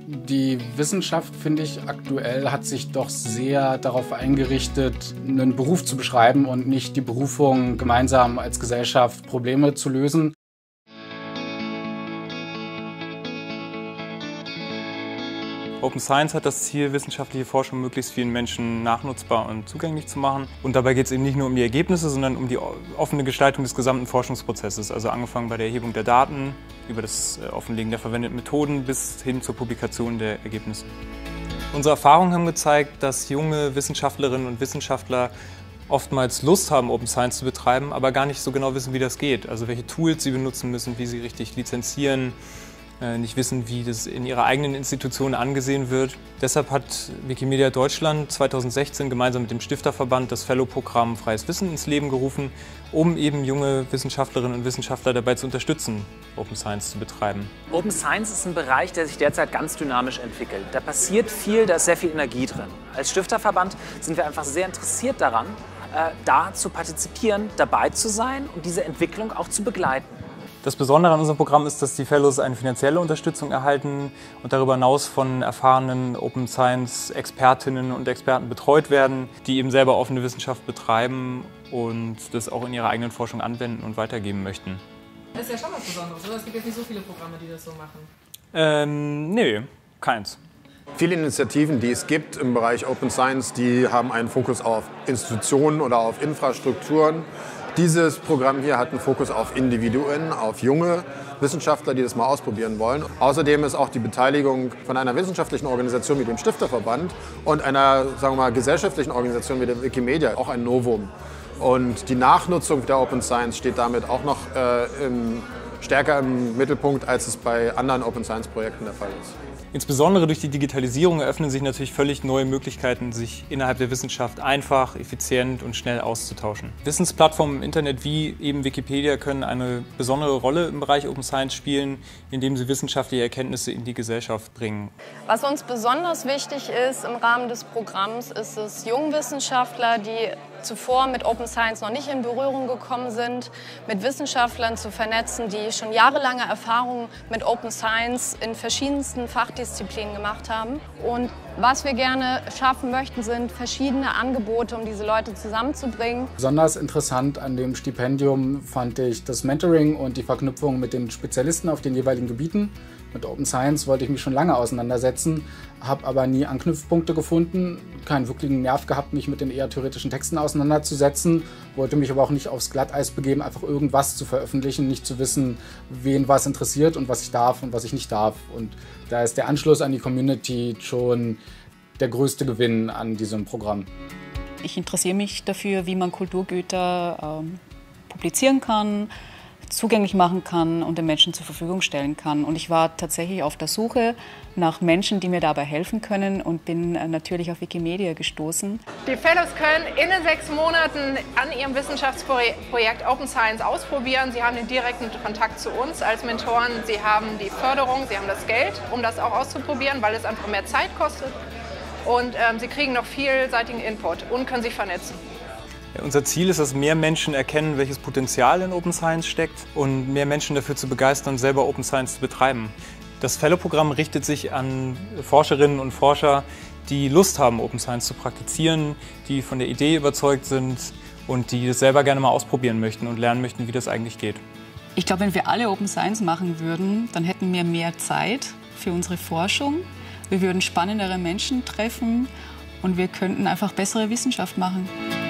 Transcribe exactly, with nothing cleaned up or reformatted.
Die Wissenschaft, finde ich, aktuell hat sich doch sehr darauf eingerichtet, einen Beruf zu beschreiben und nicht die Berufung, gemeinsam als Gesellschaft Probleme zu lösen. Open Science hat das Ziel, wissenschaftliche Forschung möglichst vielen Menschen nachnutzbar und zugänglich zu machen. Und dabei geht es eben nicht nur um die Ergebnisse, sondern um die offene Gestaltung des gesamten Forschungsprozesses. Also angefangen bei der Erhebung der Daten, über das Offenlegen der verwendeten Methoden bis hin zur Publikation der Ergebnisse. Unsere Erfahrungen haben gezeigt, dass junge Wissenschaftlerinnen und Wissenschaftler oftmals Lust haben, Open Science zu betreiben, aber gar nicht so genau wissen, wie das geht. Also welche Tools sie benutzen müssen, wie sie richtig lizenzieren, nicht wissen, wie das in ihrer eigenen Institution angesehen wird. Deshalb hat Wikimedia Deutschland zweitausendsechzehn gemeinsam mit dem Stifterverband das Fellow-Programm Freies Wissen ins Leben gerufen, um eben junge Wissenschaftlerinnen und Wissenschaftler dabei zu unterstützen, Open Science zu betreiben. Open Science ist ein Bereich, der sich derzeit ganz dynamisch entwickelt. Da passiert viel, da ist sehr viel Energie drin. Als Stifterverband sind wir einfach sehr interessiert daran, da zu partizipieren, dabei zu sein und diese Entwicklung auch zu begleiten. Das Besondere an unserem Programm ist, dass die Fellows eine finanzielle Unterstützung erhalten und darüber hinaus von erfahrenen Open Science Expertinnen und Experten betreut werden, die eben selber offene Wissenschaft betreiben und das auch in ihrer eigenen Forschung anwenden und weitergeben möchten. Das ist ja schon was Besonderes, oder? Es gibt jetzt nicht so viele Programme, die das so machen. Ähm, nee, keins. Viele Initiativen, die es gibt im Bereich Open Science, die haben einen Fokus auf Institutionen oder auf Infrastrukturen. Dieses Programm hier hat einen Fokus auf Individuen, auf junge Wissenschaftler, die das mal ausprobieren wollen. Außerdem ist auch die Beteiligung von einer wissenschaftlichen Organisation wie dem Stifterverband und einer, sagen wir mal, gesellschaftlichen Organisation wie der Wikimedia auch ein Novum. Und die Nachnutzung der Open Science steht damit auch noch äh, im, stärker im Mittelpunkt, als es bei anderen Open Science Projekten der Fall ist. Insbesondere durch die Digitalisierung eröffnen sich natürlich völlig neue Möglichkeiten, sich innerhalb der Wissenschaft einfach, effizient und schnell auszutauschen. Wissensplattformen im Internet wie eben Wikipedia können eine besondere Rolle im Bereich Open Science spielen, indem sie wissenschaftliche Erkenntnisse in die Gesellschaft bringen. Was uns besonders wichtig ist im Rahmen des Programms, ist es, Jungwissenschaftler, die zuvor mit Open Science noch nicht in Berührung gekommen sind, mit Wissenschaftlern zu vernetzen, die schon jahrelange Erfahrungen mit Open Science in verschiedensten Fachdisziplinen gemacht haben. Und was wir gerne schaffen möchten, sind verschiedene Angebote, um diese Leute zusammenzubringen. Besonders interessant an dem Stipendium fand ich das Mentoring und die Verknüpfung mit den Spezialisten auf den jeweiligen Gebieten. Mit Open Science wollte ich mich schon lange auseinandersetzen, habe aber nie Anknüpfpunkte gefunden, keinen wirklichen Nerv gehabt, mich mit den eher theoretischen Texten auseinanderzusetzen, wollte mich aber auch nicht aufs Glatteis begeben, einfach irgendwas zu veröffentlichen, nicht zu wissen, wen was interessiert und was ich darf und was ich nicht darf. Und da ist der Anschluss an die Community schon der größte Gewinn an diesem Programm. Ich interessiere mich dafür, wie man Kulturgüter ähm, publizieren kann, zugänglich machen kann und den Menschen zur Verfügung stellen kann. Und ich war tatsächlich auf der Suche nach Menschen, die mir dabei helfen können und bin natürlich auf Wikimedia gestoßen. Die Fellows können in den sechs Monaten an ihrem Wissenschaftsprojekt Open Science ausprobieren. Sie haben den direkten Kontakt zu uns als Mentoren. Sie haben die Förderung, sie haben das Geld, um das auch auszuprobieren, weil es einfach mehr Zeit kostet. Und ähm, sie kriegen noch vielseitigen Input und können sich vernetzen. Ja, unser Ziel ist, dass mehr Menschen erkennen, welches Potenzial in Open Science steckt und mehr Menschen dafür zu begeistern, selber Open Science zu betreiben. Das Fellow-Programm richtet sich an Forscherinnen und Forscher, die Lust haben, Open Science zu praktizieren, die von der Idee überzeugt sind und die das selber gerne mal ausprobieren möchten und lernen möchten, wie das eigentlich geht. Ich glaube, wenn wir alle Open Science machen würden, dann hätten wir mehr Zeit für unsere Forschung. Wir würden spannendere Menschen treffen und wir könnten einfach bessere Wissenschaft machen.